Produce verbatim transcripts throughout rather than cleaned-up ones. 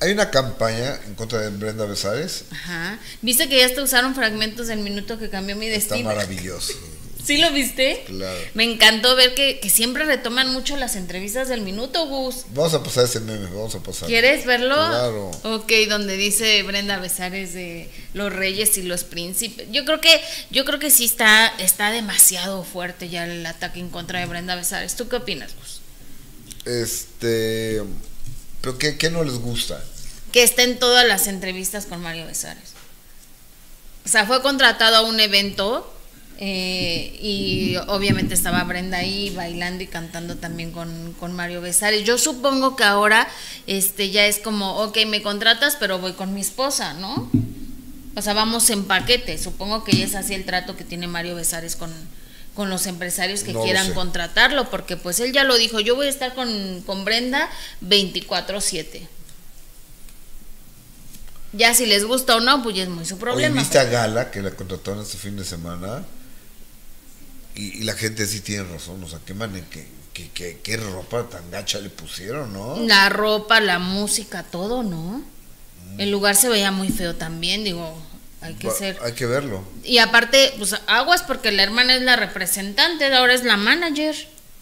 hay una campaña en contra de Brenda Besares. Ajá. ¿Viste que ya hasta usaron fragmentos del minuto que cambió mi destino? Está maravilloso. ¿Sí lo viste? Claro. Me encantó ver que, que siempre retoman mucho las entrevistas del minuto, Gus. Vamos a pasar ese meme, vamos a pasar. ¿Quieres verlo? Claro. Ok, donde dice Brenda Besares de los reyes y los príncipes. Yo creo que, yo creo que sí está, está demasiado fuerte ya el ataque en contra de Brenda Besares. ¿Tú qué opinas, Gus? Este, pero qué, qué no les gusta. Que está en todas las entrevistas con Mario Besares. O sea, fue contratado a un evento. Eh, y obviamente estaba Brenda ahí bailando y cantando también con, con Mario Besares. Yo supongo que ahora este ya es como, ok, me contratas, pero voy con mi esposa, ¿no? O sea, vamos en paquete. Supongo que ya es así el trato que tiene Mario Besares con, con los empresarios que no quieran contratarlo, porque pues él ya lo dijo, yo voy a estar con, con Brenda veinticuatro siete. Ya si les gusta o no, pues ya es muy su problema. Oye, ¿viste a Gala que la contrataron este fin de semana? Y, y la gente sí tiene razón, o sea, qué man, qué, qué, qué, qué ropa tan gacha le pusieron, ¿no? La ropa, la música, todo, ¿no? Mm. El lugar se veía muy feo también, digo, hay que Va, ser. Hay que verlo. Y aparte, pues aguas porque la hermana es la representante, ahora es la manager.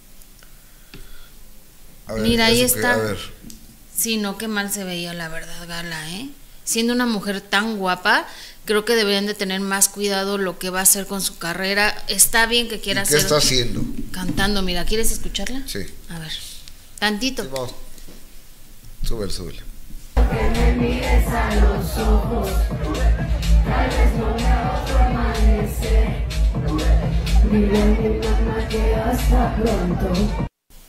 A ver, mira, ahí está. Que, a ver. Sí, no, qué mal se veía la verdad, Gala, ¿eh? Siendo una mujer tan guapa, creo que deberían de tener más cuidado lo que va a hacer con su carrera. Está bien que quiera ¿Y qué hacer. ¿Qué está haciendo? Cantando, mira, ¿quieres escucharla? Sí. A ver, tantito. Sí, vamos. Súbele, súbele. Que me mires a los ojos, tal vez no vea otro amanecer. Dile a mi mamá que hasta pronto.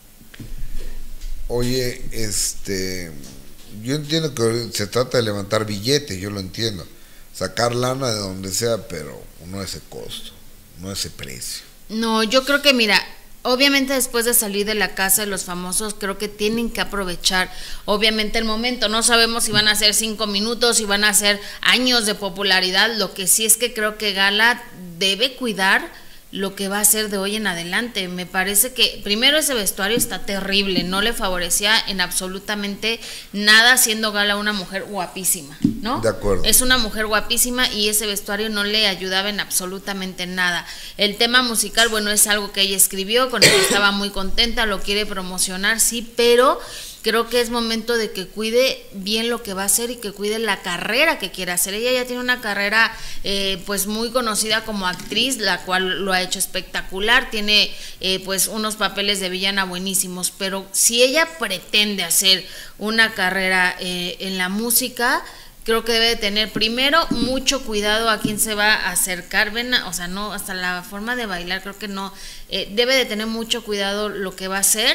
Oye, este, yo entiendo que se trata de levantar billetes, yo lo entiendo, sacar lana de donde sea, pero no ese costo, no ese precio. No, yo creo que mira, obviamente después de salir de la casa de los famosos, creo que tienen que aprovechar, obviamente el momento, no sabemos si van a ser cinco minutos, si van a ser años de popularidad, lo que sí es que creo que Gala debe cuidar lo que va a hacer de hoy en adelante. Me parece que primero ese vestuario está terrible, no le favorecía en absolutamente nada, siendo Gala una mujer guapísima, ¿no? De acuerdo. Es una mujer guapísima y ese vestuario no le ayudaba en absolutamente nada. El tema musical, bueno, es algo que ella escribió, con el que estaba muy contenta, lo quiere promocionar, sí, pero creo que es momento de que cuide bien lo que va a hacer y que cuide la carrera que quiere hacer. Ella ya tiene una carrera eh, pues muy conocida como actriz, la cual lo ha hecho espectacular, tiene eh, pues unos papeles de villana buenísimos, pero si ella pretende hacer una carrera eh, en la música, creo que debe de tener primero mucho cuidado a quién se va a acercar, ven, o sea, no, hasta la forma de bailar, creo que no, eh, debe de tener mucho cuidado lo que va a hacer,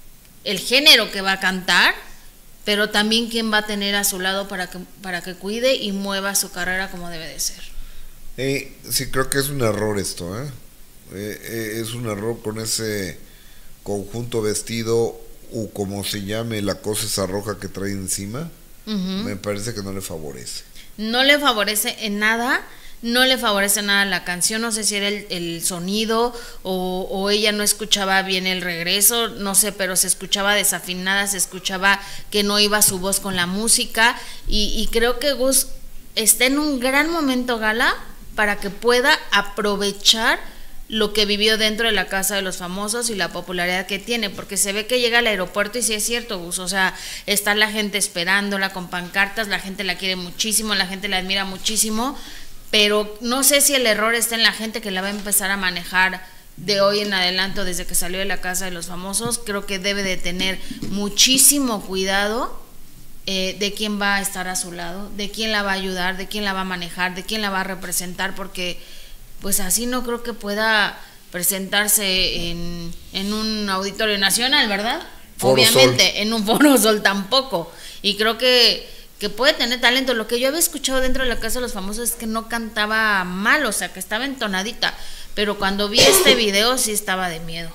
el género que va a cantar, pero también quién va a tener a su lado para que, para que cuide y mueva su carrera como debe de ser. Eh, sí, creo que es un error esto, ¿eh? Eh, eh, es un error con ese conjunto vestido o como se llame la cosa esa roja que trae encima. Uh-huh. Me parece que no le favorece. No le favorece en nada. No le favorece nada la canción, no sé si era el, el sonido o, o ella no escuchaba bien el regreso, no sé, pero se escuchaba desafinada, se escuchaba que no iba su voz con la música y, y creo que Gus está en un gran momento, Gala, para que pueda aprovechar lo que vivió dentro de la casa de los famosos y la popularidad que tiene, porque se ve que llega al aeropuerto y sí es cierto, Gus, o sea, está la gente esperándola con pancartas, la gente la quiere muchísimo, la gente la admira muchísimo, pero no sé si el error está en la gente que la va a empezar a manejar de hoy en adelante, desde que salió de la casa de los famosos. Creo que debe de tener muchísimo cuidado eh, de quién va a estar a su lado, de quién la va a ayudar, de quién la va a manejar, de quién la va a representar, porque pues así no creo que pueda presentarse en, en un auditorio nacional, ¿verdad? Foro Obviamente, Sol. En un Foro Sol tampoco, y creo que que puede tener talento. Lo que yo había escuchado dentro de la casa de los famosos es que no cantaba mal, o sea, que estaba entonadita, pero cuando vi este video sí estaba de miedo.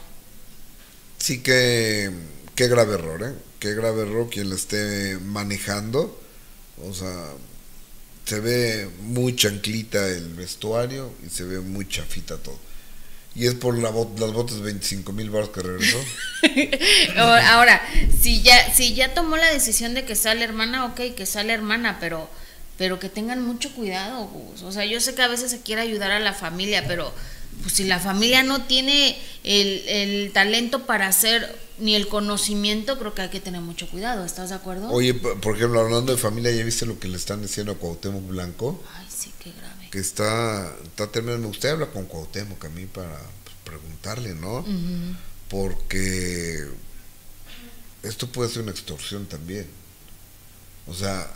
Sí, que qué grave error, ¿eh? Qué grave error quien la esté manejando, o sea, se ve muy chanclita el vestuario y se ve muy chafita todo. Y es por la bot, las botas de veinticinco mil baros que regresó. Ahora, si ya, si ya tomó la decisión de que sea la hermana, ok, que sea la hermana, pero, pero que tengan mucho cuidado, Gus. O sea, yo sé que a veces se quiere ayudar a la familia, pero pues si la familia no tiene el, el talento para hacer ni el conocimiento, creo que hay que tener mucho cuidado. ¿Estás de acuerdo? Oye, por ejemplo, hablando de familia, ¿ya viste lo que le están diciendo a Cuauhtémoc Blanco? Ay, sí, qué grave. Que está, está terminando. Me gustaría hablar con Cuauhtémoc a mí para pues, preguntarle, ¿no? Uh-huh. Porque esto puede ser una extorsión también. O sea,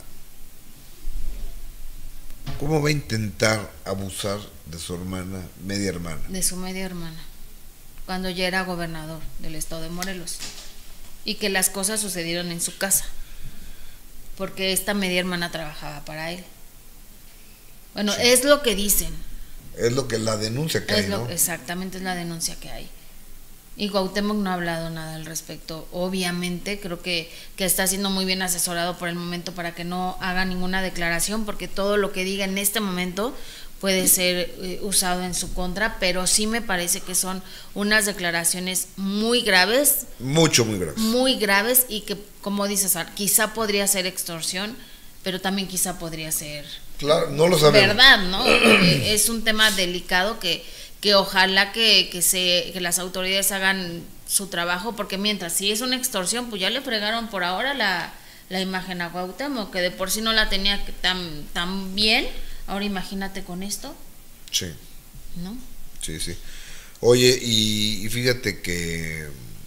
¿cómo va a intentar abusar de su hermana, media hermana? De su media hermana, cuando ya era gobernador del estado de Morelos. Y que las cosas sucedieron en su casa, porque esta media hermana trabajaba para él. Bueno, sí. Es lo que dicen. Es lo que la denuncia que es hay, lo, ¿no? Exactamente, es la denuncia que hay. Y Cuauhtémoc no ha hablado nada al respecto. Obviamente, creo que, que está siendo muy bien asesorado por el momento para que no haga ninguna declaración, porque todo lo que diga en este momento puede ser eh, usado en su contra, pero sí me parece que son unas declaraciones muy graves. Mucho, muy graves. Muy graves y que, como dices, quizá podría ser extorsión, pero también quizá podría ser... Claro, no lo sabemos. Verdad, ¿no? eh, es un tema delicado que, que ojalá que, que, se, que las autoridades hagan su trabajo, porque mientras si es una extorsión, pues ya le fregaron por ahora la, la imagen a Cuauhtémoc, que de por sí no la tenía tan, tan bien. Ahora imagínate con esto. Sí. ¿No? Sí, sí. Oye, y, y fíjate que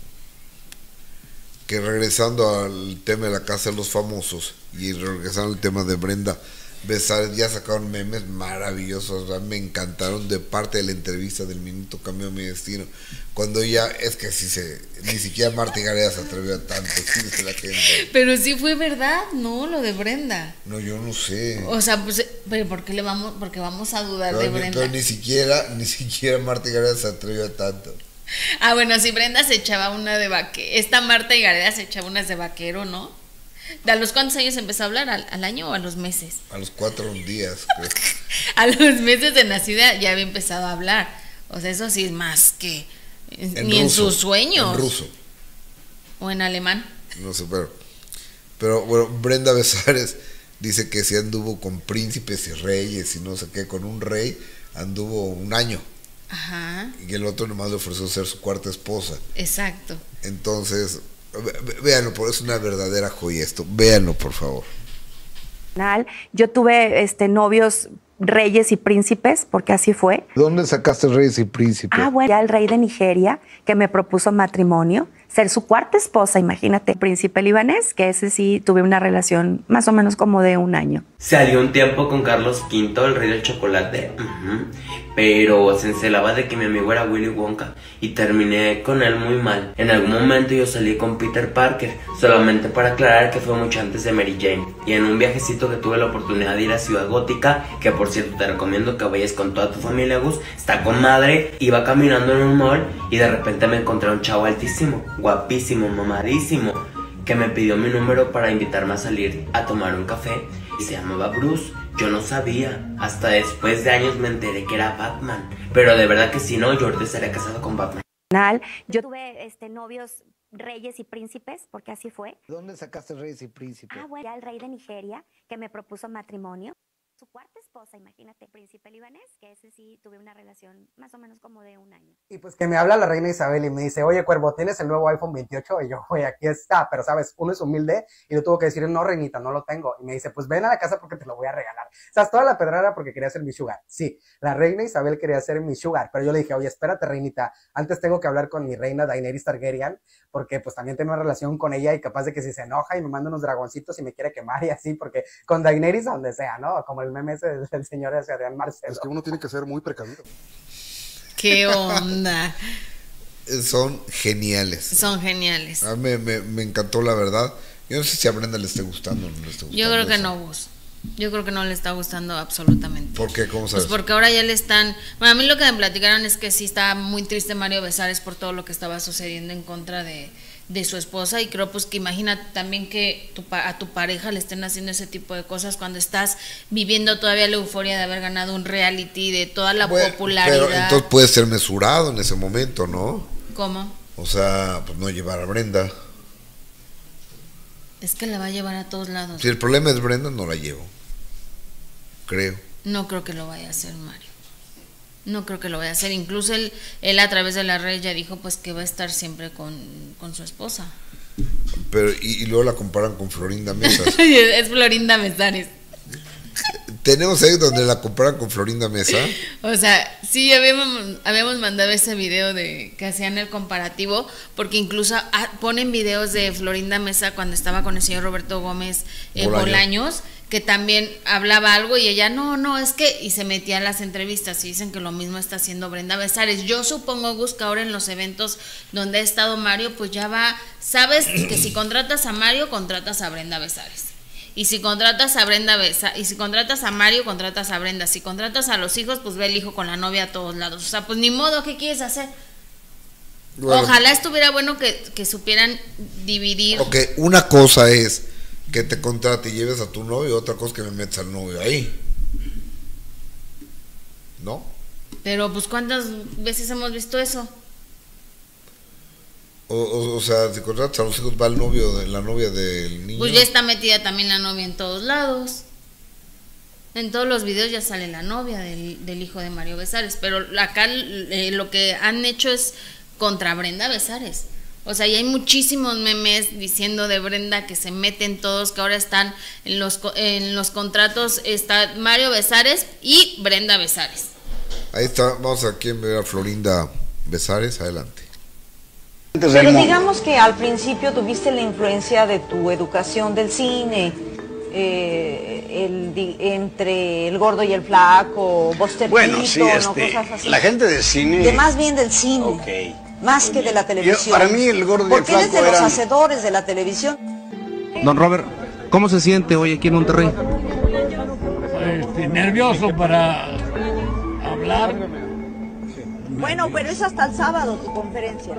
que regresando al tema de la casa de los famosos y regresando al tema de Brenda Besares, ya sacaron memes maravillosos, o sea, me encantaron de parte de la entrevista del Minuto Cambió Mi Destino, cuando ella, es que si se, ni siquiera Marta Gareda se atrevió a tanto, dice la gente. Pero sí fue verdad, ¿no? Lo de Brenda. No, yo no sé. O sea, pues, pero ¿por qué le vamos, porque vamos a dudar pero, de Brenda? Pero ni siquiera, ni siquiera Marta Gareda se atrevió a tanto. Ah, bueno, si Brenda se echaba una de vaquero, esta Marta Gareda se echaba unas de vaquero, ¿no? ¿A los cuántos años empezó a hablar? ¿Al, al año o a los meses? A los cuatro días, creo. A los meses de nacida ya había empezado a hablar. O sea, eso sí es más que... En ni ruso, en sus sueños. En ruso. O en alemán. No sé, pero... Pero bueno, Brenda Besares dice que sí anduvo con príncipes y reyes y no sé qué, con un rey anduvo un año. Ajá. Y el otro nomás le ofreció ser su cuarta esposa. Exacto. Entonces... Véanlo, es una verdadera joya esto. Véanlo, por favor. Yo tuve este, novios reyes y príncipes, porque así fue. ¿Dónde sacaste reyes y príncipes? Ah, bueno, ya el rey de Nigeria, que me propuso matrimonio, ser su cuarta esposa, imagínate. El príncipe libanés, que ese sí tuve una relación más o menos como de un año. Salió un tiempo con Carlos quinto, el rey del chocolate, uh-huh. Pero se encelaba de que mi amigo era Willy Wonka y terminé con él muy mal. En algún momento yo salí con Peter Parker, solamente para aclarar que fue mucho antes de Mary Jane. Y en un viajecito que tuve la oportunidad de ir a Ciudad Gótica, que por cierto te recomiendo que vayas con toda tu familia, Gus, está con madre, iba caminando en un mall y de repente me encontré a un chavo altísimo, guapísimo, mamadísimo, que me pidió mi número para invitarme a salir a tomar un café y se llamaba Bruce. Yo no sabía, hasta después de años me enteré que era Batman, pero de verdad que si no, yo ahorita estaría casado con Batman. Yo tuve este, novios reyes y príncipes, porque así fue. ¿Dónde sacaste reyes y príncipes? Ah, bueno, ya el rey de Nigeria, que me propuso matrimonio. Su cuarta esposa, imagínate, príncipe libanés, que ese sí tuve una relación más o menos como de un año. Y pues que me habla la reina Isabel y me dice, oye, Cuervo, ¿tienes el nuevo iPhone veintiocho? Y yo, oye, aquí está, pero sabes, uno es humilde y yo tuve que decir, no, reinita, no lo tengo. Y me dice, pues ven a la casa porque te lo voy a regalar. O sea, toda la pedrada porque quería ser mi sugar. Sí, la reina Isabel quería ser mi sugar, pero yo le dije, oye, espérate, reinita, antes tengo que hablar con mi reina Daenerys Targaryen, porque pues también tengo una relación con ella y capaz de que si se enoja y me manda unos dragoncitos y me quiere quemar y así, porque con Daenerys donde sea, ¿no? Como el meme ese del señor ese Adrián Marcelo. Es que uno tiene que ser muy precavido. ¿Qué onda? Son geniales. Son geniales. A mí me, me, me encantó, la verdad. Yo no sé si a Brenda le esté gustando o no le esté gustando. Yo creo que eso. no, Gus. Yo creo que no le está gustando absolutamente. ¿Por qué? ¿Cómo sabes? Pues porque ahora ya le están... Bueno, a mí lo que me platicaron es que sí está muy triste Mario Besares por todo lo que estaba sucediendo en contra de, de su esposa, y creo pues que imagínate también que tu, a tu pareja le estén haciendo ese tipo de cosas cuando estás viviendo todavía la euforia de haber ganado un reality, de toda la bueno, popularidad. Pero entonces puede ser mesurado en ese momento, ¿no? ¿Cómo? O sea, pues no llevar a Brenda. Es que la va a llevar a todos lados. Si el problema es Brenda, no la llevo. Creo. No creo que lo vaya a hacer Mario. No creo que lo vaya a hacer. Incluso él, él a través de la red ya dijo pues que va a estar siempre con, con su esposa. Pero y, y luego la comparan con Florinda Mesas. Es Florinda Mesares. Tenemos ahí donde la comparan con Florinda Mesa. O sea, sí, habíamos, habíamos mandado ese video de que hacían el comparativo, porque incluso ah, ponen videos de Florinda Mesa cuando estaba con el señor Roberto Gómez eh, Bolaños. Bolaños, que también hablaba algo y ella, no, no, es que, y se metía a las entrevistas y dicen que lo mismo está haciendo Brenda Besares. Yo supongo, Gus, que ahora en los eventos donde ha estado Mario, pues ya va, sabes que si contratas a Mario, contratas a Brenda Besares. Y si contratas a Brenda Besa, y si contratas a Mario, contratas a Brenda. Si contratas a los hijos, pues ve el hijo con la novia a todos lados. O sea, pues ni modo, ¿qué quieres hacer? Bueno, ojalá estuviera bueno que, que supieran dividir. Ok, una cosa es que te contrate y lleves a tu novio, otra cosa es que me metas al novio ahí. ¿No? Pero pues ¿cuántas veces hemos visto eso? O, o, o sea, si contratas a los hijos, va el novio, de, la novia del niño. Pues ya está metida también la novia en todos lados. En todos los videos ya sale la novia del, del hijo de Mario Besares. Pero acá eh, lo que han hecho es contra Brenda Besares. O sea, y hay muchísimos memes diciendo de Brenda que se meten todos, que ahora están en los, en los contratos, está Mario Besares y Brenda Besares. Ahí está, vamos aquí a ver a Florinda Besares, adelante. Pero digamos que al principio tuviste la influencia de tu educación del cine, eh, el, di, entre El Gordo y el Flaco, Buster Bueno, Keaton, sí, este, o cosas así. la gente del cine... De más bien del cine, okay. más que de la televisión. Yo, para mí El Gordo y el Porque Flaco eres de los eran... hacedores de la televisión. Don Robert, ¿cómo se siente hoy aquí en Monterrey? Este, nervioso para hablar. Bueno, pero es hasta el sábado tu conferencia.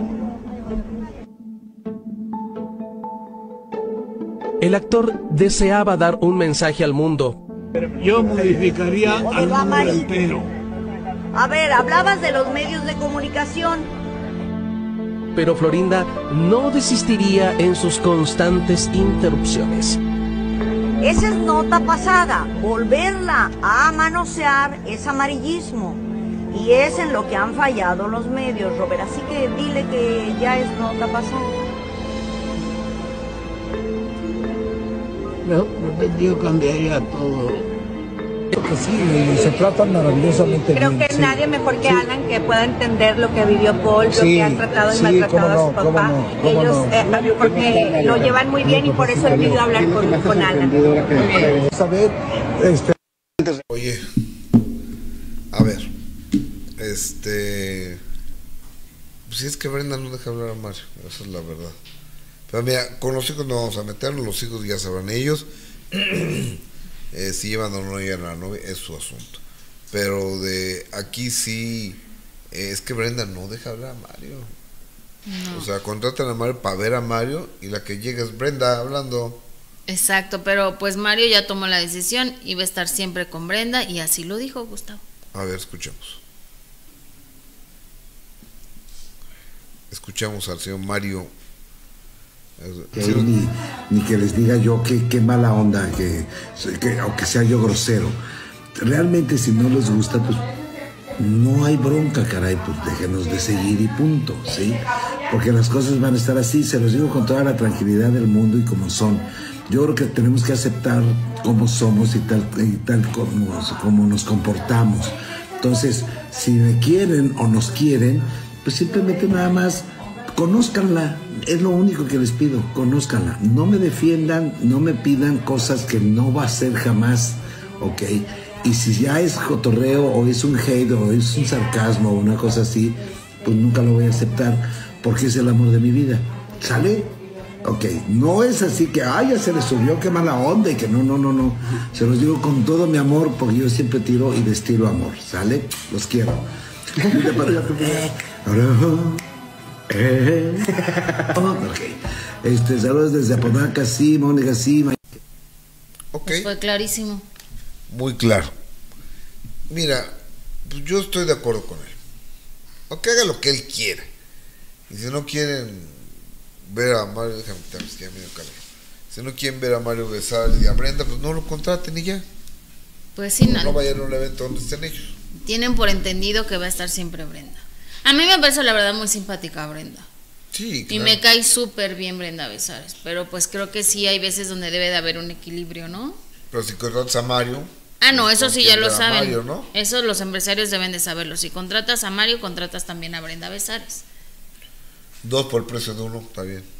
El actor deseaba dar un mensaje al mundo. Yo modificaría al mundo entero. A ver, hablabas de los medios de comunicación. Pero Florinda no desistiría en sus constantes interrupciones. Esa es nota pasada. Volverla a manosear es amarillismo. Y es en lo que han fallado los medios, Robert. Así que dile que ya es nota pasada. Yo, yo cambiaría todo. Sí, se tratan maravillosamente Creo bien. Creo que sí. nadie mejor que sí. Alan que pueda entender lo que vivió Paul, lo sí, que han tratado y sí, maltratado no, a su papá. no, Ellos, no. eh, porque lo llevan muy bien y por eso he querido hablar con, con Alan. Saber, este... Oye, a ver, este, pues si es que Brenda no deja hablar a Mario, esa es la verdad. Pero mira, con los hijos no vamos a meternos, los hijos ya sabrán ellos. Eh, si llevan o no llevan a la novia es su asunto, pero de aquí sí eh, es que Brenda no deja hablar a Mario. No. O sea, contratan a Mario para ver a Mario y la que llega es Brenda hablando. Exacto, pero pues Mario ya tomó la decisión y va a estar siempre con Brenda y así lo dijo Gustavo. A ver, escuchemos. Escuchamos al señor Mario. Ni, ni que les diga yo que qué mala onda, que, que aunque sea yo grosero. Realmente si no les gusta, pues no hay bronca, caray, pues déjenos de seguir y punto, ¿sí? Porque las cosas van a estar así, se los digo con toda la tranquilidad del mundo y como son. Yo creo que tenemos que aceptar cómo somos y tal, y tal como, como nos comportamos. Entonces, si me quieren o nos quieren, pues simplemente nada más conózcanla, es lo único que les pido, conózcanla, no me defiendan, no me pidan cosas que no va a ser jamás, ¿ok? Y si ya es cotorreo o es un hate o es un sarcasmo o una cosa así, pues nunca lo voy a aceptar porque es el amor de mi vida, ¿sale? Ok, no es así que, ay, ya se le subió, qué mala onda y que no, no, no, no, se los digo con todo mi amor porque yo siempre tiro y destilo amor, ¿sale? Los quiero. Ahora... Eh, ok. Este, saludos desde Apodaca, sí, Mónica, sí. Ok. Pues fue clarísimo. Muy claro. Mira, pues yo estoy de acuerdo con él. O que haga lo que él quiera. Y si no quieren ver a Mario, déjame quitarme, es que ya me dio calor. Si no quieren ver a Mario besar y a Brenda, pues no lo contraten y ya. Pues sí, no, no. no vayan a un evento donde estén ellos. Tienen por entendido que va a estar siempre Brenda. A mí me parece la verdad muy simpática Brenda. Sí, claro. Y me cae súper bien Brenda Besares. Pero pues creo que sí hay veces donde debe de haber un equilibrio, ¿no? Pero si contratas a Mario. Ah, no, pues eso sí ya lo saben. Mario, ¿no? Eso los empresarios deben de saberlo. Si contratas a Mario, contratas también a Brenda Besares. Dos por el precio de uno, está bien.